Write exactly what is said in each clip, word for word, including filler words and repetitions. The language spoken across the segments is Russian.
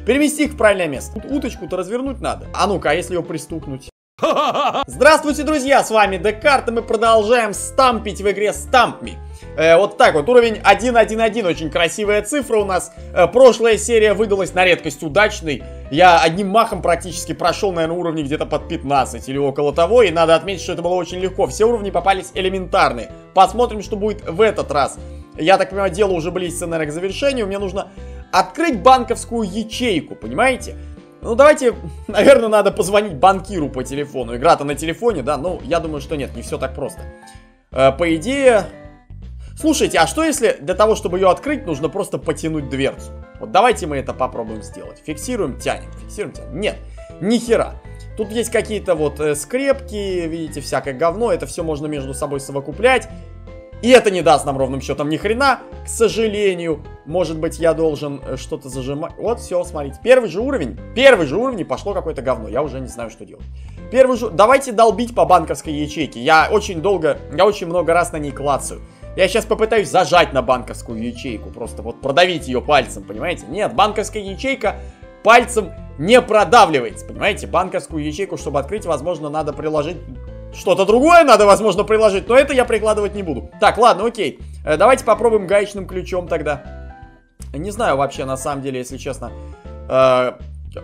Перемести их в правильное место. Уточку-то развернуть надо. А ну-ка, а если ее пристукнуть? Здравствуйте, друзья, с вами Декарт, и мы продолжаем стампить в игре Stump Me. Э, вот так вот, уровень один один один, очень красивая цифра у нас. э, Прошлая серия выдалась на редкость удачной. Я одним махом практически прошел, наверное, уровни где-то под пятнадцать или около того. И надо отметить, что это было очень легко. Все уровни попались элементарные. Посмотрим, что будет в этот раз. Я так понимаю, дело уже близится, наверное, к завершению. Мне нужно открыть банковскую ячейку, понимаете? Ну, давайте, наверное, надо позвонить банкиру по телефону. Игра-то на телефоне, да? Ну, я думаю, что нет, не все так просто. Э, по идее... Слушайте, а что если для того, чтобы ее открыть, нужно просто потянуть дверцу? Вот давайте мы это попробуем сделать. Фиксируем, тянем, фиксируем, тянем. Нет, ни хера. Тут есть какие-то вот э, скрепки, видите, всякое говно. Это все можно между собой совокуплять. И это не даст нам ровным счетом ни хрена, к сожалению. Может быть, я должен что-то зажимать. Вот, все, смотрите. Первый же уровень, первый же уровень, и пошло какое-то говно. Я уже не знаю, что делать. Первый же... Давайте долбить по банковской ячейке. Я очень долго, я очень много раз на ней клацаю. Я сейчас попытаюсь зажать на банковскую ячейку. Просто вот продавить ее пальцем, понимаете? Нет, банковская ячейка пальцем не продавливается, понимаете? Банковскую ячейку, чтобы открыть, возможно, надо приложить... Что-то другое надо, возможно, приложить, но это я прикладывать не буду. Так, ладно, окей. Э, давайте попробуем гаечным ключом тогда. Не знаю вообще, на самом деле, если честно. Э,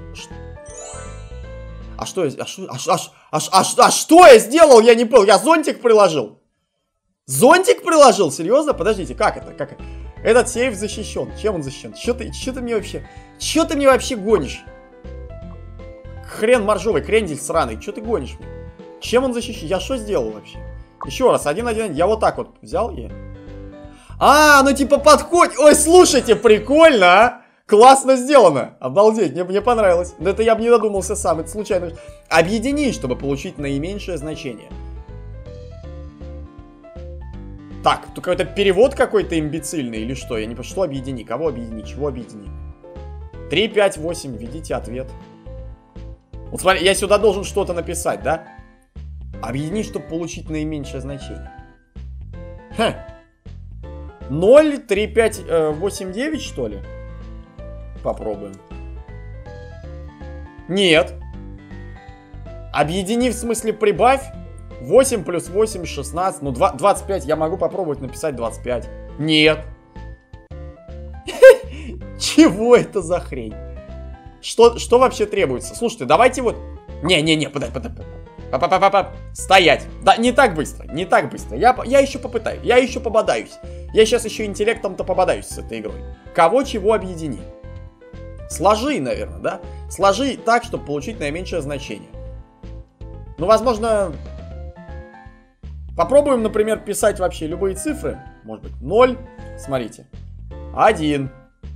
а что я... А что, а, а, а, а, а что я сделал? Я не понял. Я зонтик приложил. Зонтик приложил? Серьезно? Подождите, как это? Как это? Этот сейф защищен. Чем он защищен? Че ты, че ты мне вообще... Че ты мне вообще гонишь? Хрен моржовый, крендель сраный. Че ты гонишь мне? Чем он защищен? Я что сделал вообще? Еще раз, один один. Я вот так вот взял и... А, ну типа подходит. Ой, слушайте, прикольно, а? Классно сделано. Обалдеть, мне, мне понравилось. Но это я бы не додумался сам, это случайно. Объедини, чтобы получить наименьшее значение. Так, тут какой-то перевод какой-то имбецильный или что? Я не понял, что объедини? Кого объедини? Чего объедини? три, пять, восемь, введите ответ. Вот смотри, я сюда должен что-то написать, да? Объедини, чтобы получить наименьшее значение. Хм. ноль, три, пять, восемь, девять, что ли? Попробуем. Нет. Объедини, в смысле прибавь. восемь плюс восемь, шестнадцать. Ну, двадцать пять. Я могу попробовать написать двадцать пять. Нет. Чего это за хрень? Что, что вообще требуется? Слушайте, давайте вот... Не-не-не, подай, подай, подай. Па-па-па-па-па. Стоять. Да, не так быстро, не так быстро. Я, я еще попытаюсь, я еще пободаюсь. Я сейчас еще интеллектом-то пободаюсь с этой игрой. Кого чего объедини? Сложи, наверное, да? Сложи так, чтобы получить наименьшее значение. Ну, возможно... Попробуем, например, писать вообще любые цифры. Может быть, ноль. Смотрите. один.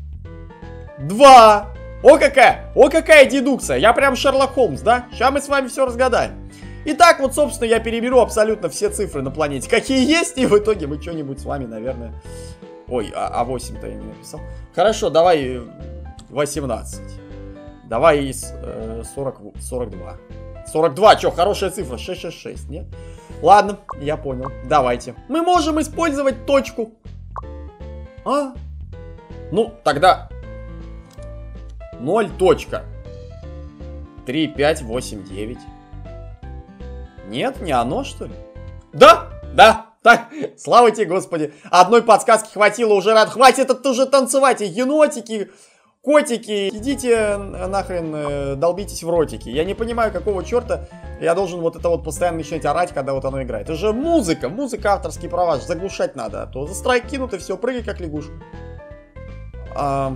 два. О, какая! О, какая дедукция! Я прям Шерлок Холмс, да? Сейчас мы с вами все разгадаем. Итак, вот, собственно, я переберу абсолютно все цифры на планете, какие есть, и в итоге мы что-нибудь с вами, наверное... Ой, а восемь-то я не написал. Хорошо, давай восемнадцать. Давай э, сорок, сорок два. сорок два, что, хорошая цифра? шесть шесть шесть, нет? Ладно, я понял. Давайте. Мы можем использовать точку. А? Ну, тогда... ноль точка. три, пять, восемь, девять. Нет, не оно, что ли? Да, да, так, слава тебе, Господи. Одной подсказки хватило, уже рад. Хватит это уже танцевать, енотики, котики. Идите нахрен, э, долбитесь в ротики. Я не понимаю, какого черта я должен вот это вот постоянно начинать орать, когда вот оно играет. Это же музыка, музыка, авторские права, заглушать надо. А то за страйк кинут и все, прыгай как лягушка. А...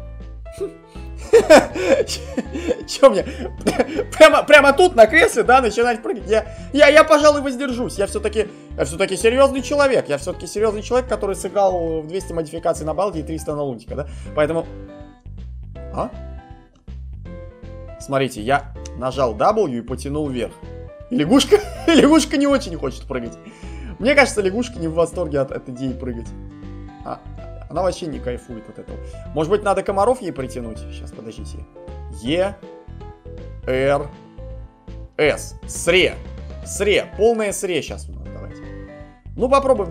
Че мне? Прямо, прямо тут на кресле, да, начинать прыгать? Я, я, я пожалуй, воздержусь. Я все-таки, я все-таки серьезный человек. Я все-таки серьезный человек, который сыграл в двести модификаций на Балде и триста на Лунтика, да? Поэтому... А? Смотрите, я нажал W и потянул вверх. И лягушка, лягушка не очень хочет прыгать. Мне кажется, лягушка не в восторге от, от идеи прыгать. А, она вообще не кайфует от этого. Может быть, надо комаров ей притянуть? Сейчас, подождите. Е, Р, С. Сре. Сре. Полное сре сейчас. Давайте. Ну, попробуем.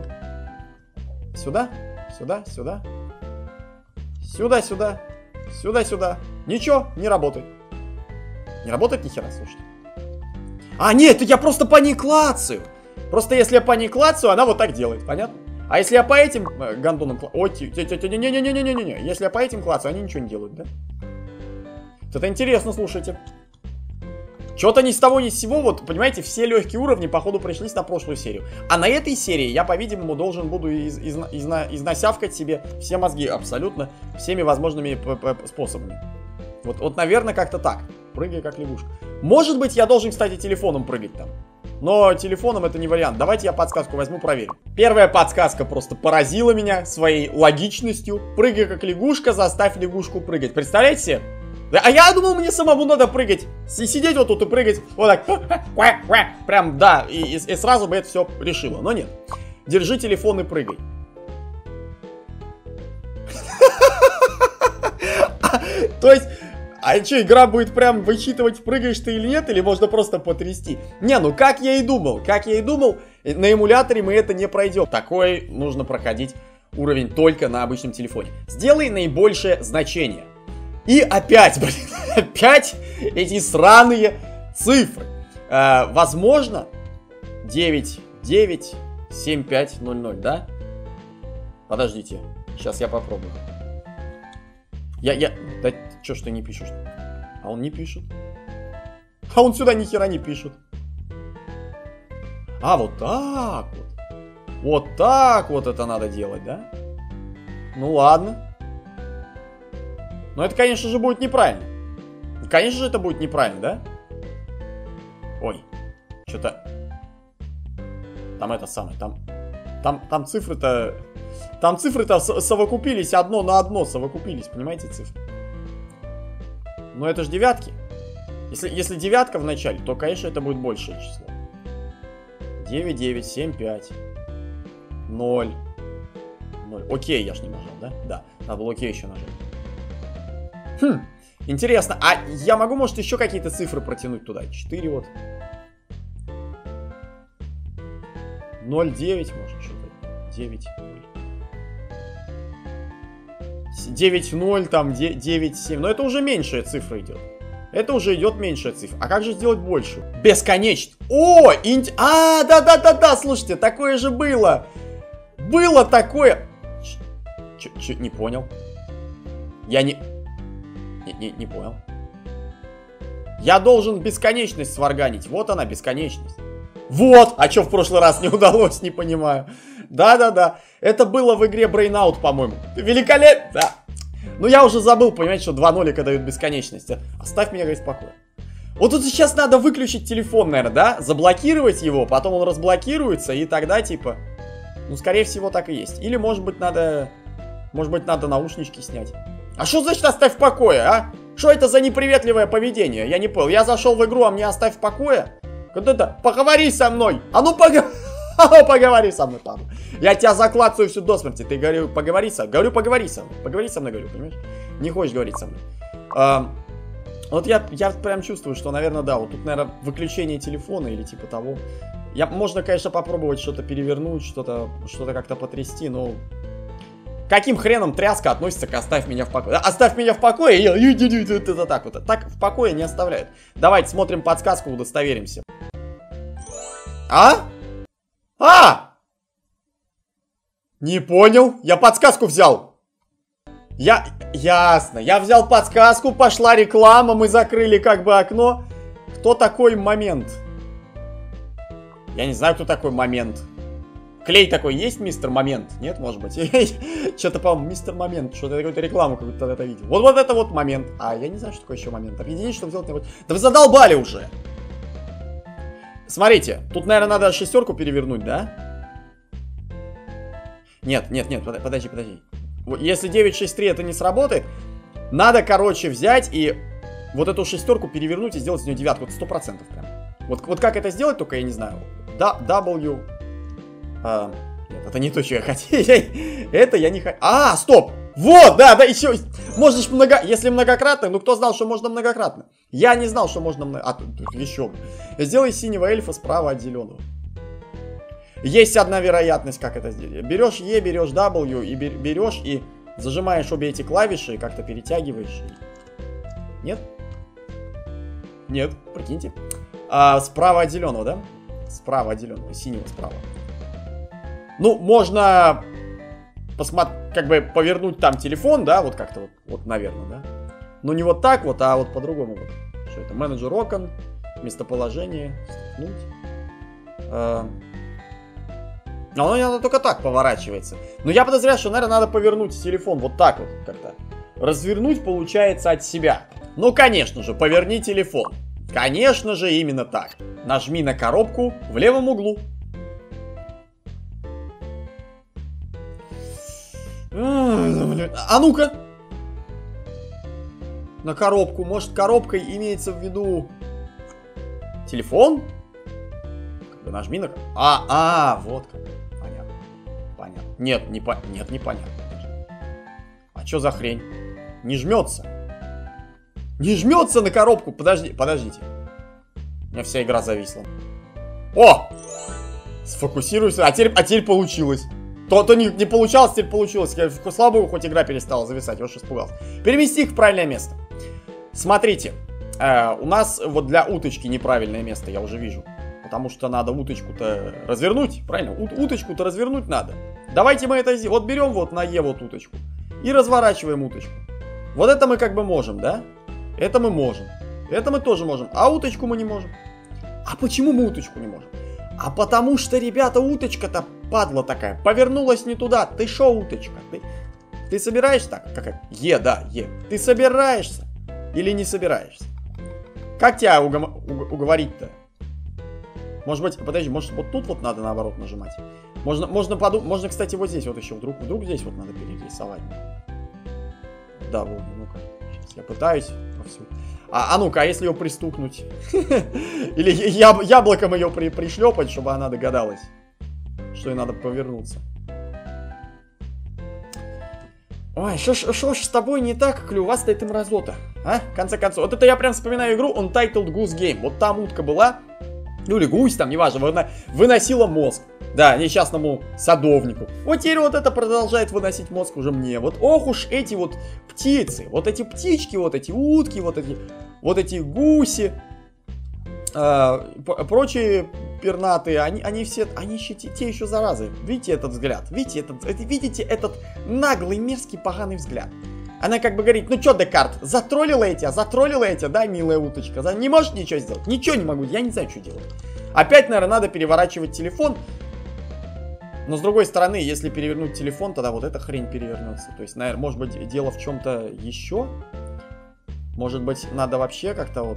Сюда, сюда, сюда. Сюда, сюда. Сюда, сюда. Ничего, не работает. Не работает ни хера, слушайте. А, нет, я просто по ней клацаю. Просто если я по ней клацаю, она вот так делает, понятно? А если я по этим э, гандонам клацаю... Ой, не-не-не-не-не-не-не. Если я по этим клацаю, они ничего не делают, да? Это интересно, слушайте. Что-то ни с того ни с сего, вот, понимаете, все легкие уровни, походу, пришлись на прошлую серию. А на этой серии я, по-видимому, должен буду из, из, из, изнасявкать себе все мозги абсолютно всеми возможными способами. Вот, вот, наверное, как-то так. Прыгай как лягушка. Может быть, я должен, кстати, телефоном прыгать там. Но телефоном это не вариант. Давайте я подсказку возьму, проверим. Первая подсказка просто поразила меня своей логичностью. Прыгай как лягушка, заставь лягушку прыгать. Представляете себе? А я думал, мне самому надо прыгать. Сидеть вот тут и прыгать. Вот так. Прям, да. И, и, и сразу бы это все решило. Но нет. Держи телефон и прыгай. То есть... А что, игра будет прям высчитывать, прыгаешь ты или нет, или можно просто потрясти? Не, ну как я и думал, как я и думал, на эмуляторе мы это не пройдем. Такой нужно проходить уровень только на обычном телефоне. Сделай наибольшее значение. И опять, блин, опять эти сраные цифры. Э, возможно, девять девять семь пять ноль ноль, да? Подождите, сейчас я попробую. Я, я, да чё ж ты не пишешь? А он не пишет. А он сюда ни хера не пишет. А, вот так вот. Вот так вот это надо делать, да? Ну ладно. Но это, конечно же, будет неправильно. Конечно же, это будет неправильно, да? Ой, что-то... Там это самое, там... Там, там цифры-то... Там цифры-то совокупились, одно на одно совокупились, понимаете, цифры? Но это же девятки. Если, если девятка в начале, то, конечно, это будет большее число. девять девять семь пять ноль ноль. Окей, я ж не нажал, да? Да, надо было окей еще нажать. Хм, интересно, а я могу, может, еще какие-то цифры протянуть туда? четыре вот. ноль девять, может, что-то. девять ноль. девять ноль, там, девять семь. Но это уже меньшая цифра идет. Это уже идет меньшая цифра. А как же сделать больше? Бесконечно. О, инт... А, да-да-да-да, слушайте, такое же было. Было такое. Ч -ч не понял. Я не... Не, не... не понял. Я должен бесконечность сварганить. Вот она, бесконечность. Вот! А что в прошлый раз не удалось, не понимаю. Да-да-да. Это было в игре Brainout, по-моему. Великолепно! Да. Ну, я уже забыл, понимаете, что два нолика дают бесконечность. Оставь меня, говорит, в покое. Вот тут сейчас надо выключить телефон, наверное, да? Заблокировать его, потом он разблокируется, и тогда, типа... Ну, скорее всего, так и есть. Или, может быть, надо... Может быть, надо наушнички снять. А что значит оставь в покое, а? Что это за неприветливое поведение? Я не понял. Я зашел в игру, а мне оставь в покое? Вот это, поговори со мной. А ну, поговори. Поговори со мной, папа. Я тебя заклацаю всю до смерти. Ты говорю, поговори со мной. Говорю, поговори со мной. Поговори со мной, говорю, понимаешь? Не хочешь говорить со мной. А, вот я, я прям чувствую, что, наверное, да. Вот тут, наверное, выключение телефона или типа того. Я, можно, конечно, попробовать что-то перевернуть, что-то что-то как-то потрясти, но... Каким хреном тряска относится к «оставь меня в покое»? Оставь меня в покое, и это так вот. Так в покое не оставляют. Давайте смотрим подсказку, удостоверимся. А? А! Не понял. Я подсказку взял. Я... Ясно. Я взял подсказку, пошла реклама, мы закрыли как бы окно. Кто такой Момент? Я не знаю, кто такой Момент. Клей такой есть, мистер Момент? Нет, может быть? Что-то, по-моему, мистер Момент. Что-то какую-то рекламу как-то это видел. Вот, вот это вот Момент. А, я не знаю, что такое еще Момент. Объединить, чтобы сделать... Да вы задолбали уже. Смотрите, тут, наверное, надо шестерку перевернуть, да? Нет, нет, нет, подожди, подожди. Если девять шесть три это не сработает, надо, короче, взять и вот эту шестерку перевернуть и сделать из нее девятку. Это сто процентов прям. Вот, вот как это сделать, только я не знаю. Да, W... А, нет, это не то, что я хотел. Это я не хотел. А, стоп! Вот, да, да, еще. Можно ж много... Если многократно, ну кто знал, что можно многократно? Я не знал, что можно много... А, еще. Сделай синего эльфа справа от зеленого. Есть одна вероятность, как это сделать. Берешь E, берешь W и берешь и зажимаешь обе эти клавиши, и как-то перетягиваешь. Нет? Нет, прикиньте. А, справа от зеленого, да? Справа от зеленого, синего справа. Ну, можно посмотреть, как бы повернуть там телефон, да, вот как-то вот, вот, наверное, да. Но не вот так вот, а вот по-другому вот. Что это? Менеджер окон, местоположение, столкнуть. А... Но оно только так поворачивается. Но я подозреваю, что, наверное, надо повернуть телефон вот так вот как-то. Развернуть, получается, от себя. Ну, конечно же, поверни телефон. Конечно же, именно так. Нажми на коробку в левом углу. А ну-ка. На коробку. Может, коробкой имеется в виду телефон? Нажми на... А, а, вот как. Понятно. Понятно. Нет, не по... Нет, не понятно. А что за хрень? Не жмется. Не жмется на коробку. Подожди, подождите. У меня вся игра зависла. О! Сфокусируйся. А теперь, а теперь получилось. То, то не, не получалось, теперь получилось. Я, слава богу, хоть игра перестала зависать. Я уж испугался. Перемести их в правильное место. Смотрите. Э, у нас вот для уточки неправильное место, я уже вижу. Потому что надо уточку-то развернуть. Правильно? Ут уточку-то развернуть надо. Давайте мы это... Вот берем вот на Е вот уточку. И разворачиваем уточку. Вот это мы как бы можем, да? Это мы можем. Это мы тоже можем. А уточку мы не можем. А почему мы уточку не можем? А потому что, ребята, уточка-то падла такая. Повернулась не туда. Ты шо, уточка? Ты, ты собираешься так? Какая? Е, да, Е. Ты собираешься? Или не собираешься? Как тебя угом... уг... уговорить-то? Может быть, подожди, может вот тут вот надо наоборот нажимать. Можно, можно подумать, можно, кстати, вот здесь вот еще вдруг, вдруг здесь вот надо перерисовать. Да, вот, ну-ка. Сейчас я пытаюсь вовсю. А, а ну-ка, а если ее пристукнуть? Или яб яблоком ее при пришлепать, чтобы она догадалась, что ей надо повернуться. Ой, что ж с тобой не так, клювастая ты мразота, а? В конце концов, вот это я прям вспоминаю игру Untitled Goose Game. Вот там утка была. Ну или гусь там, неважно, выносила мозг. Да, несчастному садовнику. Вот теперь вот это продолжает выносить мозг уже мне. Вот ох уж эти вот птицы, вот эти птички, вот эти утки, вот эти, вот эти гуси, э, прочие пернатые, они, они все, они еще те, те еще заразы. Видите этот взгляд? Видите этот, это, видите этот наглый, мерзкий, поганый взгляд? Она как бы говорит, ну чё, Декарт, затроллила я тебя, затроллила я тебя, да, милая уточка? Не можешь ничего сделать? Ничего не могу, я не знаю, что делать. Опять, наверное, надо переворачивать телефон. Но с другой стороны, если перевернуть телефон, тогда вот эта хрень перевернется. То есть, наверное, может быть, дело в чем-то еще? Может быть, надо вообще как-то вот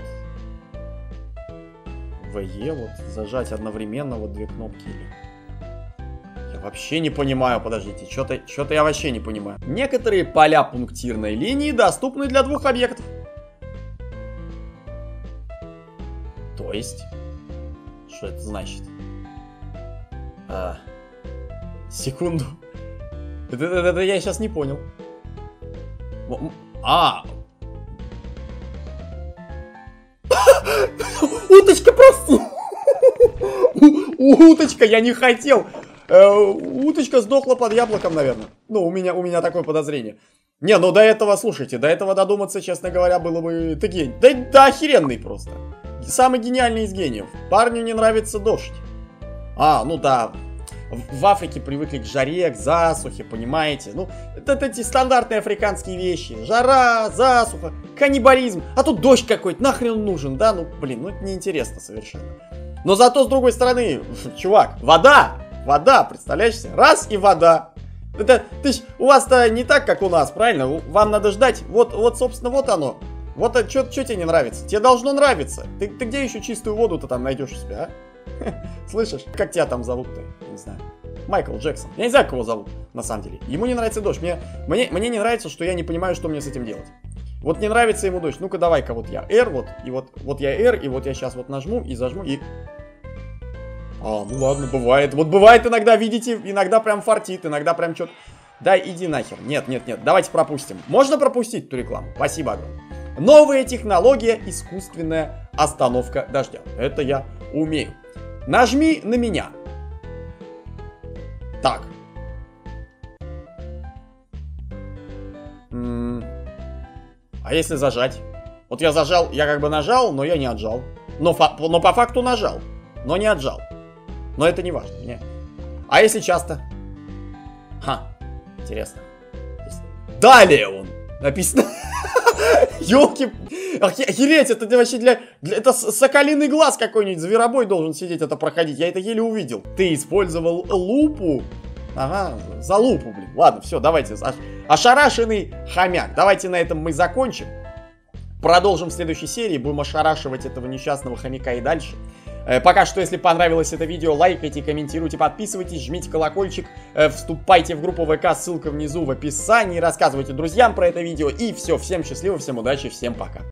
в Е вот зажать одновременно вот две кнопки или... Я вообще не понимаю, подождите, что-то что-то я вообще не понимаю. Некоторые поля пунктирной линии доступны для двух объектов. То есть, что это значит? А, секунду. Это, это, это я сейчас не понял. А! Уточка, прости! Уточка, я не хотел! Э, уточка сдохла под яблоком, наверное. Ну, у меня, у меня такое подозрение. Не, ну до этого, слушайте, до этого додуматься, честно говоря, было бы... Ты гений. Да, да охеренный просто. Самый гениальный из гениев. Парню не нравится дождь. А, ну да. В, в Африке привыкли к жаре, к засухе, понимаете? Ну, это, это эти стандартные африканские вещи. Жара, засуха, каннибализм. А тут дождь какой-то, нахрен он нужен, да? Ну, блин, ну это неинтересно совершенно. Но зато, с другой стороны, чувак, вода! Вода, представляешь себе? Раз и вода. Это, ты ж, у вас-то не так, как у нас, правильно? Вам надо ждать. Вот, вот, собственно, вот оно. Вот что тебе не нравится? Тебе должно нравиться. Ты, ты где еще чистую воду-то там найдешь у себя, а? Слышишь? Как тебя там зовут-то? Я не знаю. Майкл Джексон. Я не знаю, как его зовут, на самом деле. Ему не нравится дождь. Мне, мне, мне не нравится, что я не понимаю, что мне с этим делать. Вот не нравится ему дождь. Ну-ка, давай-ка вот я R, вот, и вот, вот я R, и вот я сейчас вот нажму и зажму, и... А, ну ладно, бывает. Вот бывает иногда, видите, иногда прям фартит, иногда прям что-то... Да иди нахер. Нет, нет, нет, давайте пропустим. Можно пропустить эту рекламу? Спасибо огромное. Новая технология, искусственная остановка дождя. Это я умею. Нажми на меня. Так. М-м- а если зажать? Вот я зажал, я как бы нажал, но я не отжал. Но, но по факту нажал, но не отжал. Но это не важно. Не. А если часто? Ха, интересно. Далее он написано. Ёлки, охереть, это вообще для, для... Это соколиный глаз какой-нибудь, зверобой должен сидеть это проходить, я это еле увидел. Ты использовал лупу? Ага, за лупу, блин. Ладно, все, давайте. Ошарашенный хомяк. Давайте на этом мы закончим. Продолжим в следующей серии, будем ошарашивать этого несчастного хомяка и дальше. Э, пока что, если понравилось это видео, лайкайте, комментируйте, подписывайтесь, жмите колокольчик, э, вступайте в группу ВК, ссылка внизу в описании, рассказывайте друзьям про это видео. И все, всем счастливо, всем удачи, всем пока.